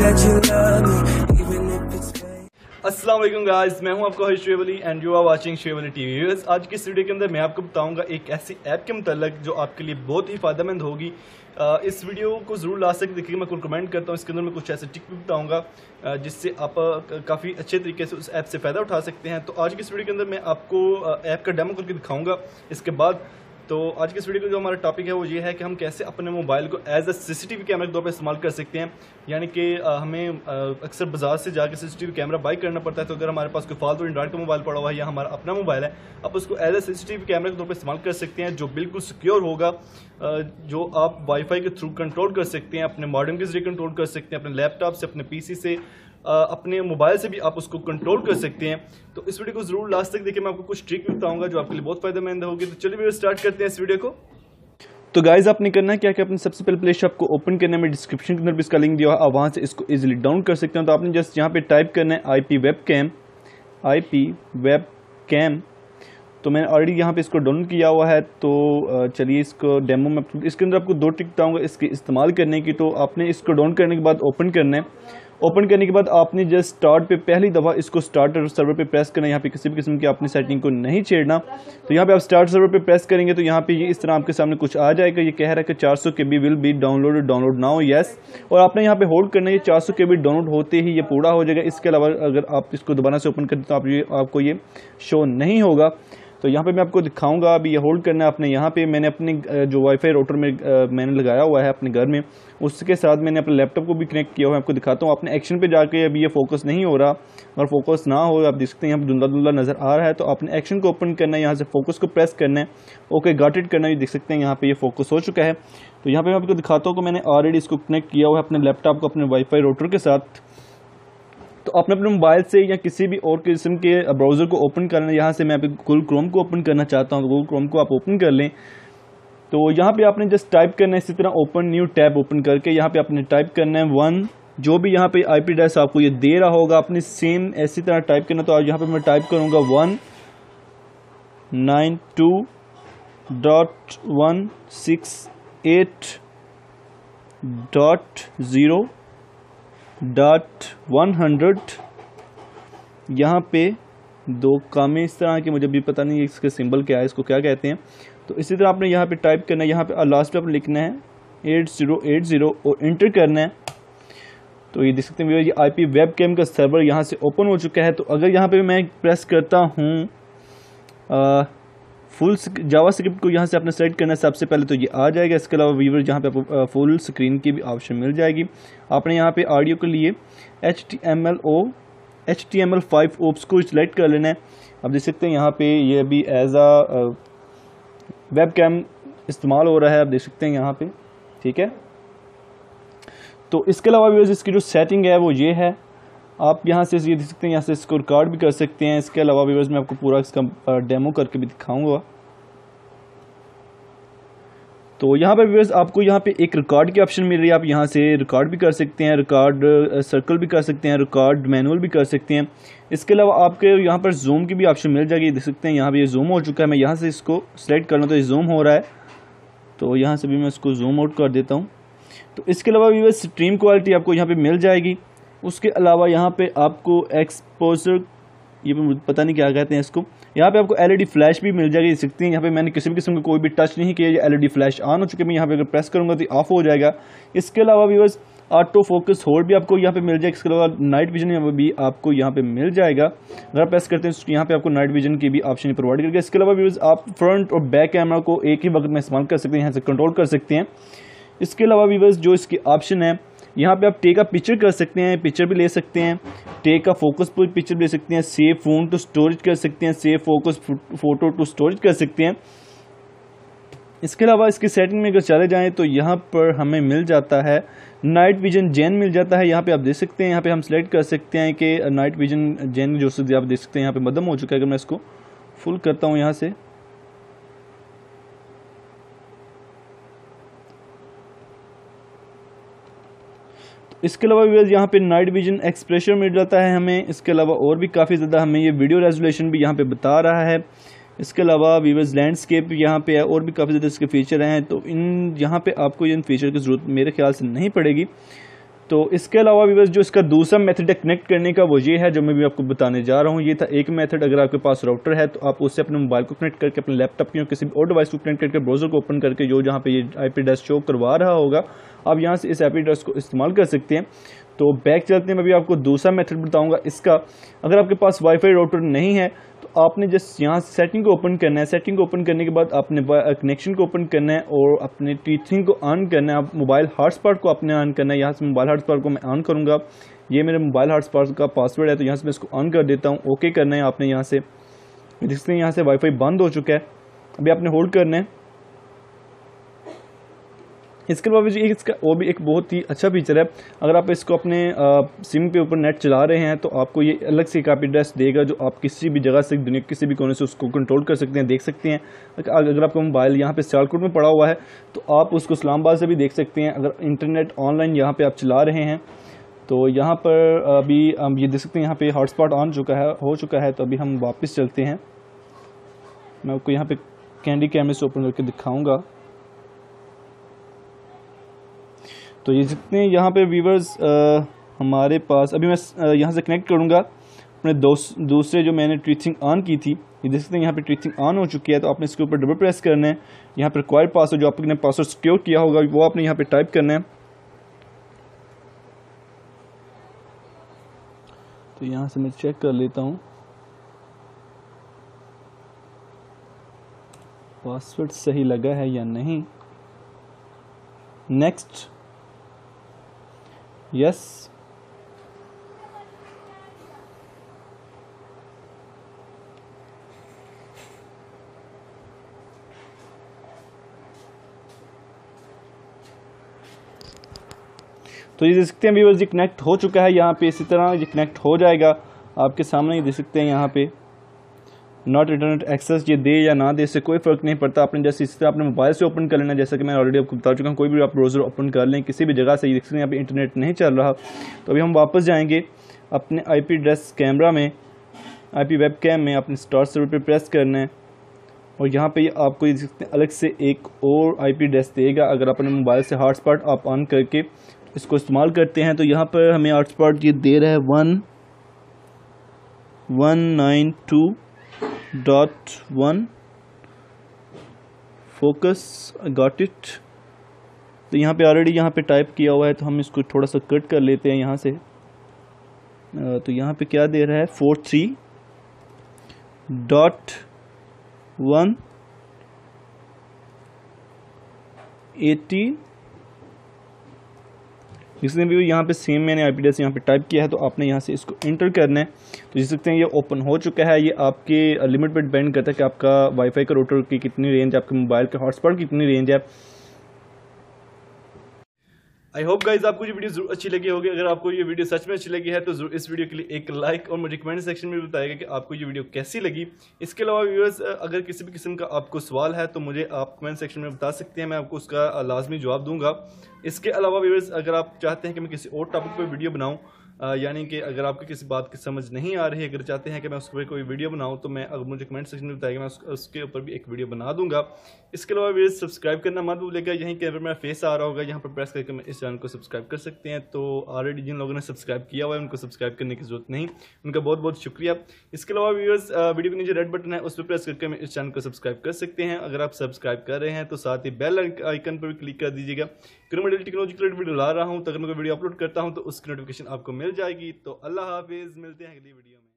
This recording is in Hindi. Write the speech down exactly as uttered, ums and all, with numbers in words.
that you love me, even if it's fake. अस्सलाम वालेकुम गाइस, मैं हूं आपका host Shoaib Ali and you are watching Shoaib Ali TV. Viewers, आज की इस वीडियो के अंदर मैं आपको बताऊंगा एक ऐसी ऐप के मतलब जो आपके लिए बहुत ही फ़ायदेमंद होगी। आ, इस वीडियो को ज़रूर लास्ट तक देखिएगा, मैं कुछ कमेंट करता हूं। इसके अंदर मैं कुछ ऐसे टिप भी बताऊंगा जिससे आप काफ़ी अच्छे तरीके से उस ऐप से फ़ायदा उठा सकते हैं। तो आज की इस वीडियो के अंदर मैं आपको ऐप का डेमो करके दिखाऊँगा। इसके बाद तो आज के इस वीडियो का जो हमारा टॉपिक है वो ये है कि हम कैसे अपने मोबाइल को एज अ सीसीटीवी कैमरा के तौर पर इस्तेमाल कर सकते हैं। यानी कि हमें अक्सर बाजार से जाकर सीसीटीवी कैमरा बाई करना पड़ता है, तो अगर हमारे पास कोई फालतू एंड्रॉइड का मोबाइल पड़ा हुआ है या हमारा अपना मोबाइल है, आप उसको एज अ सीसीटीवी कैमरा के तौर पर इस्तेमाल कर सकते हैं, जो बिल्कुल सिक्योर होगा, जो आप वाईफाई के थ्रू कंट्रोल कर सकते हैं, अपने मॉडेम के जरिए कंट्रोल कर सकते हैं, अपने लैपटॉप से, अपने पीसी से, अपने मोबाइल से भी आप उसको कंट्रोल कर सकते हैं। तो इस वीडियो को जरूर लास्ट तक देखिए, मैं आपको कुछ ट्रिक भी बताऊंगा जो आपके लिए बहुत फायदेमंद होगी। तो चलिए वीडियो स्टार्ट करते हैं इस वीडियो को। तो गाइज आपने करना है क्या कि आपने सबसे पहले प्ले शॉप को ओपन करने में डिस्क्रिप्शन के अंदर भी इसका लिंक दिया है, आप वहाँ से इसको इजीली डाउनलोड कर सकते हैं। तो आपने जस्ट यहाँ पे टाइप करना है I P web cam, I P web cam. तो मैंने ऑलरेडी यहाँ पे इसको डाउनलोड किया हुआ है। तो चलिए इसको डेमो में इसके अंदर आपको दो ट्रिक बताऊँगा इसके इस्तेमाल करने की। तो आपने इसको डाउनलोड करने के बाद ओपन करना है। ओपन करने के बाद आपने जस्ट स्टार्ट पे पहली दफ़ा इसको स्टार्टर सर्वर पे प्रेस करना है। यहाँ पे किसी भी किस्म की अपनी सेटिंग को नहीं छेड़ना। तो यहाँ पे आप स्टार्ट सर्वर पे प्रेस करेंगे तो यहाँ पे ये इस तरह आपके सामने कुछ आ जाएगा। ये कह रहा है कि चार सौ K B will be download download now yes, और आपने यहाँ पे होल्ड करना है। ये चार सौ के बी डाउनलोड होते ही ये पूरा हो जाएगा। इसके अलावा अगर आप इसको दोबारा से ओपन करते तो आप ये आपको ये शो नहीं होगा। तो यहाँ पे मैं आपको दिखाऊंगा। अभी ये होल्ड करना है आपने। यहाँ पे मैंने अपने जो वाईफाई राउटर में मैंने लगाया हुआ है अपने घर में, उसके साथ मैंने अपने लैपटॉप को भी कनेक्ट किया हुआ है। आपको दिखाता हूँ। अपने एक्शन पे जाके अभी ये फोकस नहीं हो रहा, और फोकस ना हो, आप देख सकते हैं यहाँ पे धुंधला धुंधला नज़र आ रहा है। तो आपने एक्शन को ओपन करना है, यहाँ से फोकस को प्रेस करना है, ओके गॉट इट करना है। देख सकते हैं यहाँ पे ये फोकस हो चुका है। तो यहाँ पे मैं आपको दिखाता हूँ कि मैंने ऑलरेडी इसको कनेक्ट किया हुआ है अपने लैपटॉप को अपने वाईफाई राउटर के साथ। तो आपने अपने मोबाइल से या किसी भी और किस्म के ब्राउज़र को ओपन करना है। यहाँ से मैं अभी गूगल क्रोम को ओपन करना चाहता हूँ, तो गूगल क्रोम को आप ओपन कर लें। तो यहाँ पे आपने जस्ट टाइप करना है इसी तरह ओपन न्यू टैब ओपन करके। यहाँ पे आपने टाइप करना है वन, जो भी यहाँ पे आईपी एड्रेस आपको ये दे रहा होगा आपने सेम ऐसी तरह टाइप करना। तो यहाँ पे मैं टाइप करूँगा one nine two dot one six eight dot zero dot one hundred. यहाँ पे दो कामें इस तरह के, मुझे भी पता नहीं इसके सिंबल क्या है, इसको क्या कहते हैं। तो इसी तरह आपने यहाँ पे टाइप करना है। यहाँ पे लास्ट पे आपने लिखना है एट ज़ीरो एट ज़ीरो और इंटर करना है। तो ये देख सकते हैं ये आई पी वेब कैम का सर्वर यहाँ से ओपन हो चुका है। तो अगर यहाँ पे मैं प्रेस करता हूँ फुल जावा स्क्रिप्ट को यहाँ से आपने सेलेक्ट करना है सबसे पहले, तो ये आ जाएगा। इसके अलावा व्यूवर जहाँ पे आपको फुल स्क्रीन की भी ऑप्शन मिल जाएगी। आपने यहाँ पे ऑडियो के लिए H T M L or H T M L five opus को सिलेक्ट कर लेना है। आप देख सकते हैं यहाँ पे ये भी एज आ वेब कैम इस्तेमाल हो रहा है, आप देख सकते हैं यहाँ पे, ठीक है। तो इसके अलावा व्यूअर्स इसकी जो सेटिंग है वो ये है। आप यहाँ से ये देख सकते हैं, यहाँ से इसको रिकॉर्ड भी कर सकते हैं। इसके अलावा व्यूअर्स मैं आपको पूरा इसका डेमो करके भी दिखाऊंगा। तो यहाँ पर व्यूअर्स आपको यहाँ पे एक रिकॉर्ड की ऑप्शन मिल रही है। आप यहाँ से रिकॉर्ड भी कर सकते हैं, रिकॉर्ड सर्कल भी कर सकते हैं, रिकॉर्ड मैनुअल भी कर सकते हैं। इसके अलावा आपके यहाँ पर जूम की भी ऑप्शन मिल जाएगी। देख सकते हैं यहाँ पे ये जूम हो चुका है। मैं यहाँ से इसको सेलेक्ट कर लूँ तो ये जूम हो रहा है। तो यहाँ से भी मैं इसको जूम आउट कर देता हूँ। तो इसके अलावा व्यूअर्स स्ट्रीम क्वालिटी आपको यहाँ पे मिल जाएगी। उसके अलावा यहाँ पे आपको एक्सपोजर, ये पता नहीं क्या कहते हैं इसको, यहाँ पे आपको एलईडी फ्लैश भी मिल जाएगी। देख सकते हैं यहाँ पे मैंने किसी भी किस्म का कोई भी टच नहीं किया, ये एलईडी फ्लैश ऑन हो चुके हैं। मैं यहाँ पे अगर प्रेस करूँगा तो ऑफ हो जाएगा। इसके अलावा व्यूअर्स ऑटो फोकस होल्ड भी आपको यहाँ पे मिल जाएगा। इसके अलावा नाइट विजन भी आपको यहाँ पे मिल जाएगा। अगर प्रेस करते हैं तो यहाँ पे आपको नाइट विजन की भी ऑप्शन प्रोवाइड करेगा। इसके अलावा व्यूअर्स आप फ्रंट और बैक कैमरा को एक ही वक्त में इस्तेमाल कर सकते हैं, यहाँ से कंट्रोल कर सकते हैं। इसके अलावा व्यूअर्स जो इसकी ऑप्शन है, यहाँ पे आप टेक अ पिक्चर कर सकते हैं, पिक्चर भी ले सकते हैं, टेक अ फोकस पिक्चर भी ले सकते हैं, सेव फोन टू स्टोरेज कर सकते हैं, save focus photo to storage कर सकते हैं। इसके अलावा इसकी सेटिंग में अगर चले जाएं तो यहाँ पर हमें मिल जाता है नाइट विजन जेन मिल जाता है। यहाँ पे आप देख सकते हैं, यहाँ पे हम सिलेक्ट कर सकते हैं कि नाइट विजन जेन जो आप देख सकते हैं यहाँ पे मदम हो चुका है। अगर मैं इसको फुल करता हूँ यहाँ से, इसके अलावा व्यूअर्स यहाँ पे नाइट विजन एक्सप्रेशन मिल जाता है हमें। इसके अलावा और भी काफ़ी ज़्यादा हमें ये वीडियो रेजोल्यूशन भी यहाँ पे बता रहा है। इसके अलावा व्यूअर्स लैंडस्केप यहाँ पे है, और भी काफ़ी ज़्यादा इसके फीचर हैं। तो इन यहाँ पे आपको इन फीचर की ज़रूरत मेरे ख्याल से नहीं पड़ेगी। तो इसके अलावा व्यूअर्स जो इसका दूसरा मेथड है कनेक्ट करने का, वो ये है जो मैं भी आपको बताने जा रहा हूँ। ये था एक मेथड, अगर आपके पास राउटर है तो आप उससे अपने मोबाइल को कनेक्ट करके, अपने लैपटॉप की किसी और डिवाइस को कनेक्ट करके, ब्राउजर को ओपन करके, जो जहाँ पे ये आईपी एड्रेस शो करवा रहा होगा, आप यहाँ से इस आईपी एड्रेस को इस्तेमाल कर सकते हैं। तो बैक चलते हैं, मैं भी आपको दूसरा मेथड बताऊँगा इसका। अगर आपके पास वाईफाई राउटर नहीं है तो आपने जस्ट यहाँ सेटिंग को ओपन करना है। सेटिंग को ओपन करने के बाद आपने कनेक्शन को ओपन करना है और अपने टीचिंग को ऑन करना है। आप मोबाइल हॉटस्पॉट को आपने ऑन करना है। यहाँ से मोबाइल हॉटस्पॉट को मैं ऑन करूँगा। ये मेरे मोबाइल हॉटस्पॉट का पासवर्ड है, तो यहाँ से मैं इसको ऑन कर देता हूँ। ओके करना है आपने। यहाँ से जिससे यहाँ से वाईफाई बंद हो चुका है, अभी आपने होल्ड करना है। इसके अलावा भी इसका वो भी एक बहुत ही अच्छा फीचर है। अगर आप इसको अपने सिम पे ऊपर नेट चला रहे हैं तो आपको ये अलग से एक आईपी एड्रेस देगा, जो आप किसी भी जगह से, दुनिया किसी भी कोने से उसको कंट्रोल कर सकते हैं, देख सकते हैं। अगर आपका मोबाइल यहाँ पे सियालकोट में पड़ा हुआ है तो आप उसको इस्लामाबाद से भी देख सकते हैं। अगर इंटरनेट ऑनलाइन यहाँ पर आप चला रहे हैं तो यहाँ पर अभी हम ये देख सकते हैं, यहाँ पे हॉटस्पॉट ऑन चुका है हो चुका है। तो अभी हम वापस चलते हैं। मैं आपको यहाँ पे कैंडी कैमरे से ओपन करके दिखाऊंगा। तो ये जितने यहाँ पे व्यूवर्स हमारे पास, अभी मैं यहाँ से कनेक्ट करूँगा अपने दूसरे जो मैंने ट्रीचिंग ऑन की थी। ये देख सकते हैं यहाँ पे ट्रीचिंग ऑन हो चुकी है। तो आपने इसके ऊपर डबल प्रेस करना है। यहाँ पर रिक्वायर्ड पासवर्ड, जो आपने पासवर्ड सिक्योर किया होगा, वो आपने यहाँ पे टाइप करना है। तो यहाँ से मैं चेक कर लेता हूँ पासवर्ड सही लगा है या नहीं। Next, yes. तो ये देख सकते हैं व्यूअर्स, ये कनेक्ट हो चुका है। यहाँ पे इसी तरह ये कनेक्ट हो जाएगा आपके सामने। ये देख सकते हैं यहाँ पे नॉट इंटरनेट एक्सेस, ये दे या ना दे इससे कोई फर्क नहीं पड़ता। आपने जैसे इस तरह अपने मोबाइल से ओपन कर लेना, जैसा कि मैं ऑलरेडी आपको बता चुका हूँ। कोई भी आप ब्राउजर ओपन कर लें किसी भी जगह से। ये देख सकते हैं यहाँ पे इंटरनेट नहीं चल रहा। तो अभी हम वापस जाएंगे अपने आईपी एड्रेस कैमरा में, आईपी वेब कैम में। अपने स्टार्ट सर्वर पे प्रेस करना है और यहाँ पे आपको ये देख सकते हैं अलग से एक और आईपी एड्रेस देगा। अगर अपने मोबाइल से हॉटस्पॉट आप ऑन करके इसको इस्तेमाल करते हैं तो यहाँ पर हमें हॉटस्पॉट ये दे रहा है one one nine two dot one focus, got it. तो यहाँ पे ऑलरेडी यहाँ पे टाइप किया हुआ है, तो हम इसको थोड़ा सा कट कर लेते हैं यहाँ से। तो यहाँ पे क्या दे रहा है, four three dot one eighty. जिसने भी यहाँ पे सेम मैंने आईपी एड्रेस यहाँ पे टाइप किया है, तो आपने यहाँ से इसको इंटर करना है। तो देख सकते हैं ये ओपन हो चुका है। ये आपके लिमिट पर डिपेंड करता है कि आपका वाईफाई का राउटर की कितनी रेंज है, आपके मोबाइल के हॉटस्पॉट की कितनी रेंज है। आई होप गाइज आपको ये वीडियो जरूर अच्छी लगी होगी। अगर आपको ये वीडियो सच में अच्छी लगी है तो जरूर इस वीडियो के लिए एक लाइक और मुझे कमेंट सेक्शन में बताएगा कि आपको ये वीडियो कैसी लगी। इसके अलावा व्यूअर्स, अगर किसी भी किस्म का आपको सवाल है तो मुझे आप कमेंट सेक्शन में बता सकते हैं, मैं आपको उसका लाजमी जवाब दूंगा। इसके अलावा व्यूअर्स, अगर आप चाहते हैं कि मैं किसी और टॉपिक पर वीडियो बनाऊँ, यानी कि अगर आपको किसी बात की समझ नहीं आ रही है, अगर चाहते हैं कि मैं उस पर कोई वीडियो बनाऊं, तो मैं अगर मुझे कमेंट सेक्शन में बताएगा, मैं उस, उसके ऊपर भी एक वीडियो बना दूंगा। इसके अलावा वीडियो सब्सक्राइब करना मत भूलिएगा। यहीं के मेरा फेस आ रहा होगा, यहाँ पर प्रेस करके मैं इस चैनल को सब्सक्राइब कर सकते हैं। तो ऑलरेडी जिन लोगों ने सब्सक्राइब किया हुआ है उनको सब्सक्राइब करने की जरूरत नहीं, उनका बहुत बहुत शुक्रिया। इसके अलावा व्यूअर्स, वीडियो के नीचे रेड बटन है, उस पर प्रेस करके मैं इस चैनल को सब्सक्राइब कर सकते हैं। अगर आप सब्सक्राइब कर रहे हैं तो साथ ही बेल आइकन पर भी क्लिक कर दीजिएगा, क्योंकि मैं डेली टेक्नोलॉजी की वीडियो ला रहा हूँ, तो अगर मैं कोई वीडियो अपलोड करता हूँ तो उसकी नोटिफिकेशन आपको मिल जाएगी। तो अल्लाह हाफिज़, मिलते हैं अगली वीडियो में।